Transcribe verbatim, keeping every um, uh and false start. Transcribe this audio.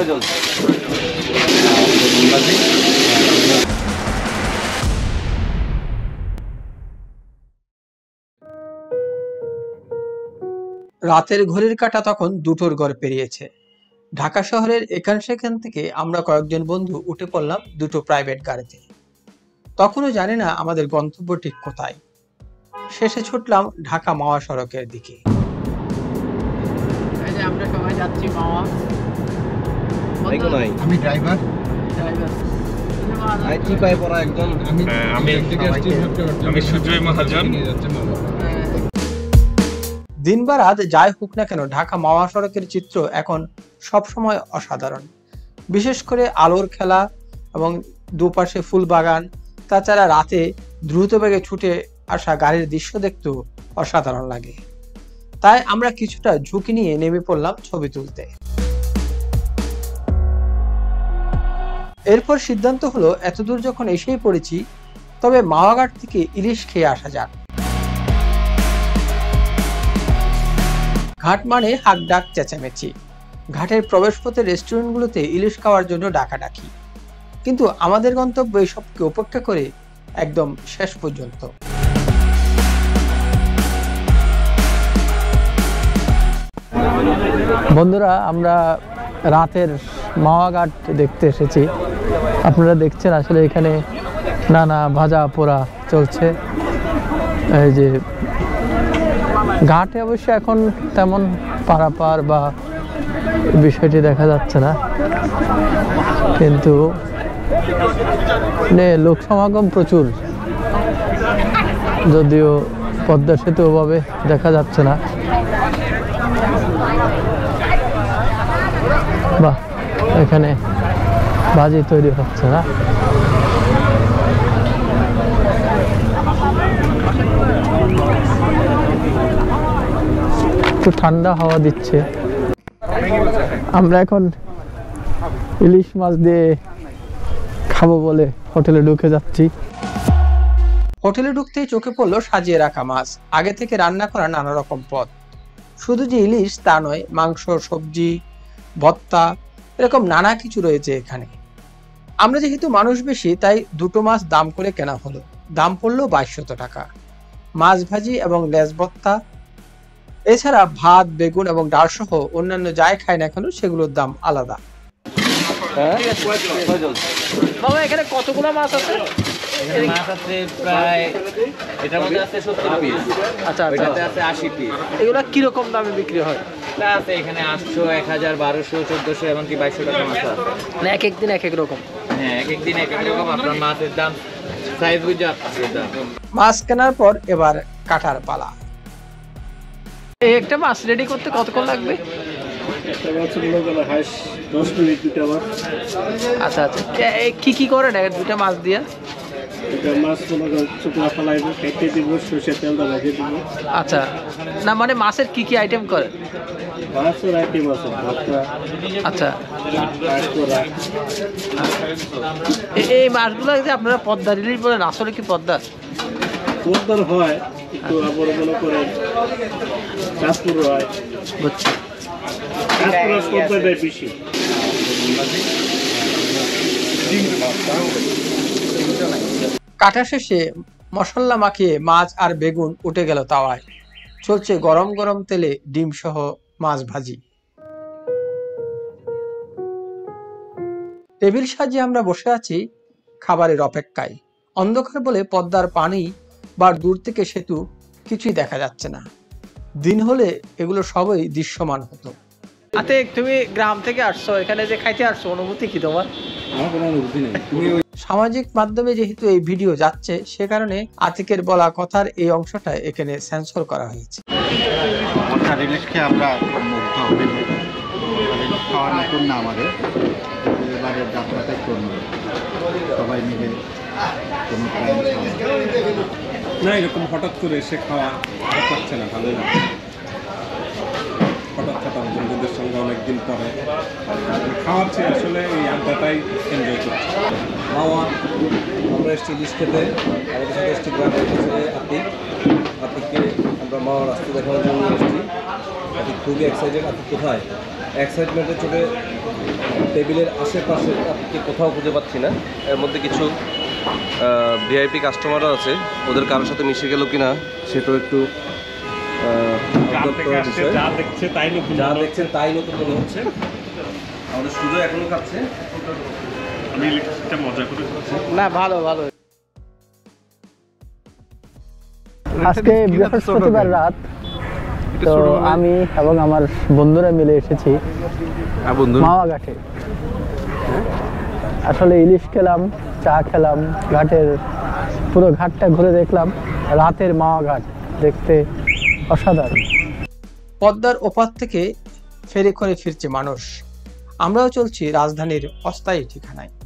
রাতের ঘড়ির কাঁটা তখন দুটোর ঘর পেরিয়েছে। ঢাকা শহরের এখান সেখান থেকে আমরা কয়েকজন বন্ধু উঠে পড়লাম দুটো প্রাইভেট গাড়িতে। তখনও জানি না আমাদের গন্তব্য ঠিক কোথায়। শেষে ছুটলাম ঢাকা মাওয়া সড়কের দিকে। আমরা সবাই যাচ্ছি মাওয়া। আমি ড্রাইভার, আইটি পাই পড়া একজন। আমি আমি সুজয় মহাজন। দিন বা রাত যাই হোক না কেন, ঢাকা মাওয়া সড়কের চিত্র এখন সবসময় অসাধারণ। বিশেষ করে আলোর খেলা এবং দুপাশে ফুল বাগান, তাছাড়া রাতে দ্রুত বেগে ছুটে আসা গাড়ির দৃশ্য দেখতেও অসাধারণ লাগে। তাই আমরা কিছুটা ঝুঁকি নিয়ে নেমে পড়লাম ছবি তুলতে। এরপর সিদ্ধান্ত হলো এতদূর যখন এসেই পড়েছি, তবে মাওয়া ঘাট থেকে ইলিশ খেয়ে আসা যাক। ঘাট মানে হাক ডাক চেঁচামেচি। ঘাটের প্রবেশপথে রেস্টুরেন্টগুলোতে ইলিশ খাওয়ার জন্য ডাকাডাকি, কিন্তু আমাদের গন্তব্য এসবকে উপেক্ষা করে একদম শেষ পর্যন্ত। বন্ধুরা, আমরা রাতের মাওয়া ঘাট দেখতে এসেছি। আপনারা দেখছেন আসলে এখানে নানা ভাজা পোড়া চলছে। এই যে ঘাটে অবশ্য এখন তেমন পারাপার বা বিষয়টি দেখা যাচ্ছে না, কিন্তু লোক সমাগম প্রচুর, যদিও পদ্মা সেতু ওভাবে দেখা যাচ্ছে না। বাহ, এখানে ভাজি তৈরি হচ্ছে না? একটু ঠান্ডা হাওয়া দিচ্ছে। আমরা এখন ইলিশ মাছ দিয়ে খাবো বলে হোটেলে ঢুকে যাচ্ছি। হোটেলে ঢুকতেই চোখে পড়লো সাজিয়ে রাখা মাছ, আগে থেকে রান্না করা নানা রকম পদ। শুধু যে ইলিশ তা নয়, মাংস, সবজি, ভর্তা, এরকম নানা কিছু রয়েছে এখানে। আমরা যেহেতু মানুষ বেশি, তাই দুটো মাছ দাম করে কেনা হলো। দাম পড়লো বাইশশত টাকা। মাছ ভাজি এবং লেজ ভর্তা, এছাড়া ভাত, বেগুন এবং ডাল সহ অন্যান্য যাই খাই না কেন সেগুলোর দাম আলাদা। বাবা, এখানে কতগুলো মাছ আছে? মাছ আছে প্রায়, এটার মধ্যে আছে সত্তর পিস। আচ্ছা, এটাতে আছে আশি পিস। এগুলা কিরকম দামে বিক্রি হয়? তা আছে এখানে আটশো, এক হাজার, বারোশো, চোদ্দশো, এমনকি বাইশশো টাকা মাছ আছে। মানে এক এক দিন এক এক রকম? হ্যাঁ, এক এক দিন এক এক রকম। আপনার মাছের দাম সাইজ বুঝে আপনার দাম। মাছ কেনার পর এবার কাটার পালা। এই একটা মাছ রেডি করতে কতক্ষণ লাগবে? আচ্ছা আচ্ছা, কি কি করেন দুটা মাছ দিয়া? আচ্ছা, না মানে মাছের কি কি আইটেম করেন? আচ্ছা, এই মাছগুলো যে আপনারা পদ্মা ইলিশ বলেন, আসলে কি পদ্মা? পদ্মার হয়, একটু আবার মনে করেন চাঁদপুর হয়। বুঝছি। কাটা শেষে মশলা মাখিয়ে মাছ আর বেগুন উঠে গেল তাওয়ায়। চলছে গরম গরম তেলে ডিম সহ মাছ ভাজি। টেবিল সাজিয়ে আমরা বসে আছি খাবারের অপেক্ষায়। অন্ধকার বলে পদ্মার পানি বা দূর থেকে সেতু কিছুই দেখা যাচ্ছে না। দিন হলে এগুলো সবই দৃশ্যমান হতো। আতে তুমি গ্রাম থেকে আসছো, এখানে যে খাইতে আসছো, অনুভূতি কি তোমার? সামাজিক মাধ্যমে যেহেতু এই ভিডিও যাচ্ছে, সে কারণে আতিকের বলা কথার এই অংশটা এখানে সেন্সর করা হয়েছে। আমরা খাওয়া নতুন না আমাদের, এবারে যাত্রাটাই করবো সবাই মিলে। না, এরকম হঠাৎ করে এসে খাওয়া ভালো লাগছে না, ভালো লাগছে। হঠাৎ হঠাৎ বন্ধুদের সঙ্গে অনেকদিন পরে খাওয়ার চেয়ে আসলে এই আড্ডাটাই এনজয় করছি। মাওয়া আমরা এসছি ইলিশ খেতে, আমাদের সাথে এসছি গ্রামের কাছে আতিক। আতিককে আমরা মাওয়ার রাস্তা দেখানোর জন্য এসেছি। আতিক খুবই এক্সাইটেড। আতিক কোথায়? এক্সাইটমেন্টে চোখে টেবিলের আশেপাশে আপনি কোথাও খুঁজে পাচ্ছি না। এর মধ্যে কিছু ভিআইপি কাস্টমারও আছে, ওদের কারোর সাথে মিশে গেল কিনা সেটাও একটু যা দেখছে তাই নতুন, যা দেখছেন তাই নতুন মনে হচ্ছে। আমাদের সুযোগ এখনো খাচ্ছে, আমি ইলিশটা মজা করে খাচ্ছি। না ভালো ভালো। আজকে বৃহস্পতিবার রাত, তো আমি এবং আমার বন্ধুরা মিলে এসেছি মাওয়া ঘাটে। আসলে ইলিশ খেলাম, চা খেলাম, ঘাটের পুরো ঘাটটা ঘুরে দেখলাম। রাতের মাওয়া ঘাট দেখতে অসাধারণ। পদ্মার ওপার থেকে ফেরি করে ফিরছে মানুষ। আমরাও চলছি রাজধানীর অস্থায়ী ঠিকানায়।